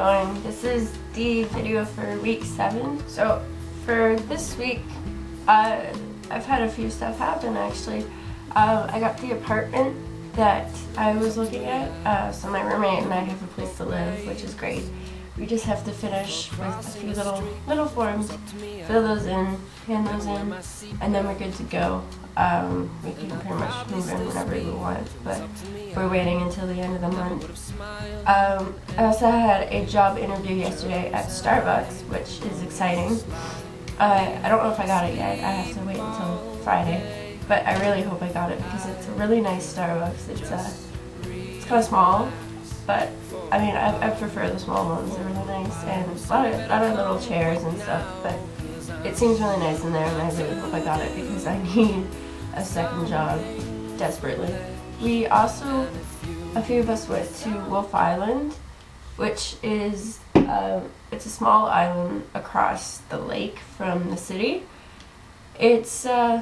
going? This is the video for week 7. So for this week, I've had a few stuff happen actually. I got the apartment that I was looking at, so my roommate and I have a place to live, which is great. We just have to finish with a few little forms, fill those in, hand those in, and then we're good to go. We can pretty much move in whenever we want, but we're waiting until the end of the month. I also had a job interview yesterday at Starbucks, which is exciting. I don't know if I got it yet. I have to wait until Friday, but I really hope I got it because it's a really nice Starbucks. It's kind of small, but I mean, I prefer the small ones. They're really nice, and a lot of little chairs and stuff, but it seems really nice in there, and I really hope I got it because I need a second job desperately. We also, a few of us went to Wolf Island, which is, it's a small island across the lake from the city. It's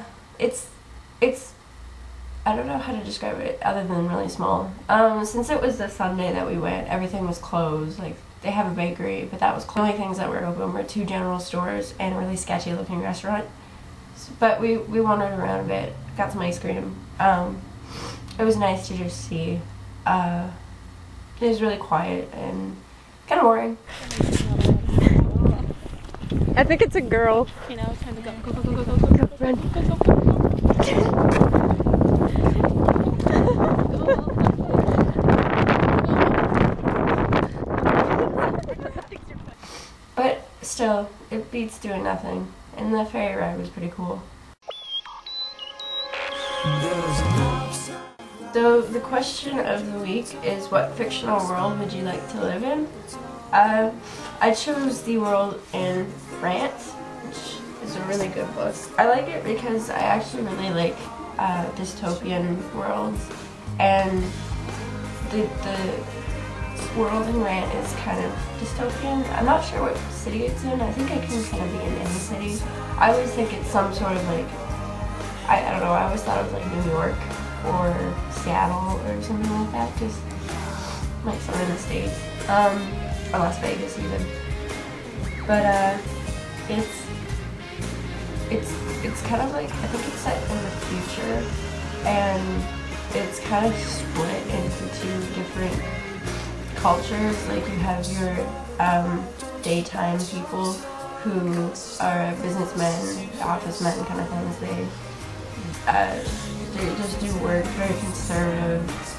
I don't know how to describe it other than really small. Since it was the Sunday that we went, everything was closed. Like, they have a bakery, but that was closed. The only things that were open were 2 general stores and a really sketchy looking restaurant. But we wandered around a bit, got some ice cream. It was nice to just see. It was really quiet and kind of boring. I think it's a girl. Okay, now it's time to go. Go, go, go, go, go, go, Run. go, go, go, go. But still, it beats doing nothing. And the ferry ride was pretty cool. So the question of the week is, what fictional world would you like to live in? I chose The World in France, which is a really good book. I like it because I actually really like dystopian worlds, and the world in Rant is kind of dystopian. I'm not sure what city it's in. I think I can kind of be in any city. I always think it's some sort of like, I don't know, I always thought it was like New York or Seattle or something like that, because like some in the States, or Las Vegas even. But it's kind of like, I think it's set in the future, and it's kind of split into 2 different cultures. Like, you have your daytime people who are businessmen, office men kind of things. They just do work, very conservative,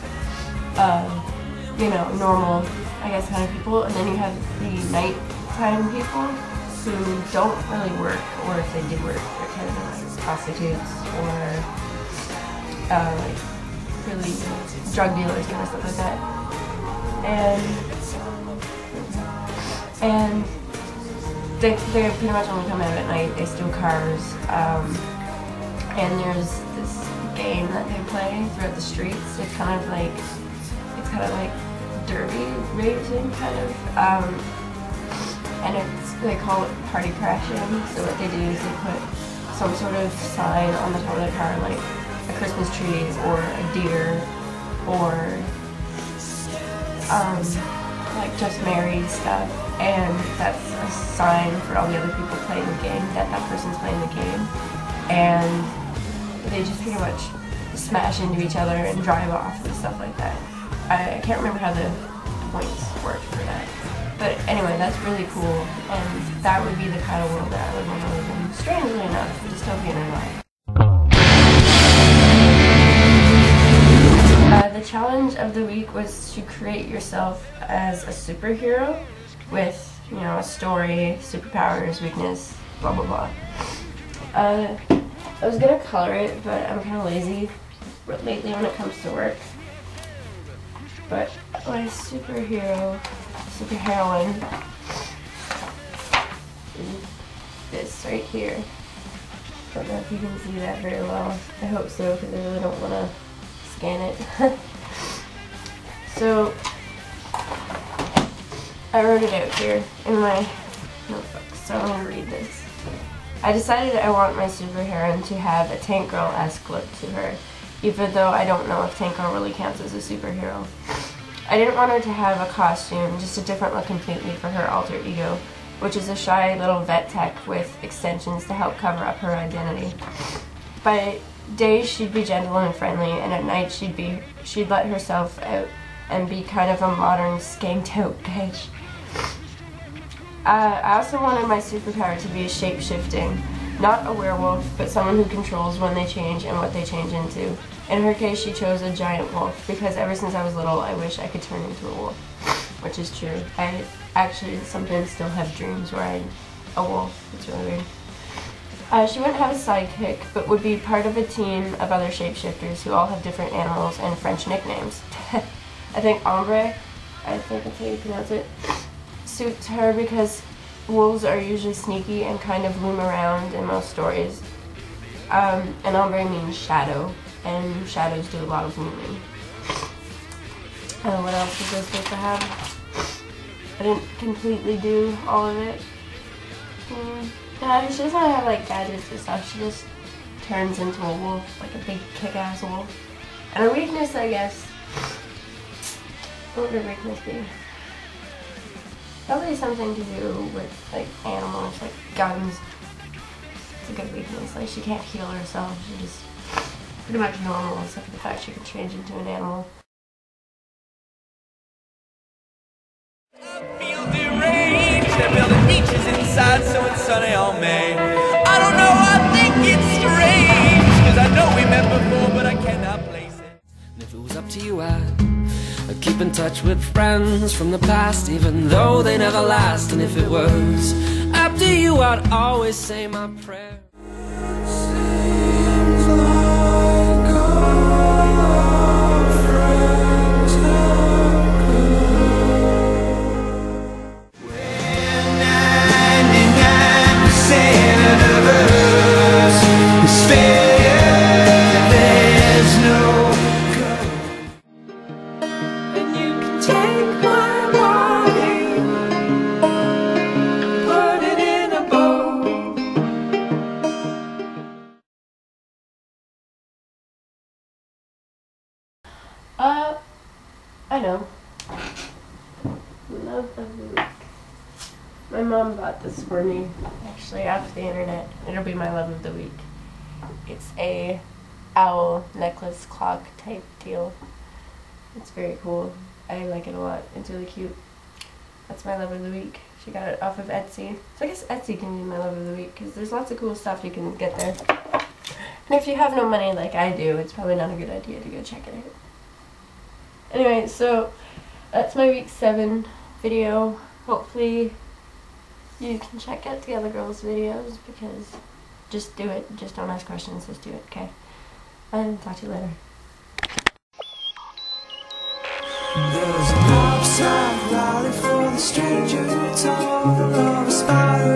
you know, normal, I guess, kind of people. And then you have the nighttime people who don't really work, or if they do work, they're kind of like prostitutes or like really drug dealers, kind of stuff like that. And they pretty much only come out at night. They steal cars, and there's this game that they play throughout the streets. It's kind of like derby racing, kind of, and they call it party crashing. So what they do is they put some sort of sign on the top of the car, like a Christmas tree or a deer, or like just married stuff, and that's a sign for all the other people playing the game that person's playing the game, and they just pretty much smash into each other and drive off and stuff like that. I can't remember how the points work for that, but anyway, that's really cool, and that would be the kind of world that I would want to live in. Strangely enough, dystopian or not. The challenge of the week was to create yourself as a superhero with, you know, a story, superpowers, weakness, blah blah blah. I was gonna color it, but I'm kind of lazy lately when it comes to work. But my superheroine is this right here. Don't know if you can see that very well. I hope so, because I really don't want to scan it. So I wrote it out here in my notebook, so I'm going to read this. I decided I want my superheroine to have a Tank Girl-esque look to her, even though I don't know if Tank Girl really counts as a superhero. I didn't want her to have a costume, just a different look completely for her alter ego, which is a shy little vet tech with extensions to help cover up her identity. By day she'd be gentle and friendly, and at night she'd let herself out and be kind of a modern skanked out bitch. I also wanted my superpower to be shape-shifting, not a werewolf, but someone who controls when they change and what they change into. In her case, she chose a giant wolf, because ever since I was little, I wish I could turn into a wolf, which is true. I actually sometimes still have dreams where I'm a wolf. It's really weird. She wouldn't have a sidekick, but would be part of a team of other shapeshifters who all have different animals and French nicknames. I think Ombre, I think that's how you pronounce it, suits her because wolves are usually sneaky and kind of loom around in most stories. And Ombre means shadow, and shadows do a lot of looming. What else is this supposed to have? I didn't completely do all of it. Yeah, she doesn't have like gadgets and stuff, she just turns into a wolf, like a big kick-ass wolf. And her weakness, I guess, what would her weakness be? Probably something to do with like animals, like guns. It's a good weakness, like she can't heal herself, she's just pretty much normal except for the fact she can change into an animal. They're building beaches inside so it's sunny on May. I don't know, I think it's strange, cause I know we met before but I cannot place it. And if it was up to you, I'd keep in touch with friends from the past, even though they never last. And if it was up to you, I'd always say my prayer. I know. Love of the week. My mom bought this for me, actually, off the internet. It'll be my love of the week. It's a owl necklace clock type deal. It's very cool. I like it a lot. It's really cute. That's my love of the week. She got it off of Etsy. So I guess Etsy can be my love of the week because there's lots of cool stuff you can get there. And if you have no money like I do, it's probably not a good idea to go check it out. Anyway, so that's my week 7 video. Hopefully you can check out the other girls' videos because just do it. Just don't ask questions, just do it, okay? And talk to you later. There's an upside valley for the stranger who told of a spider.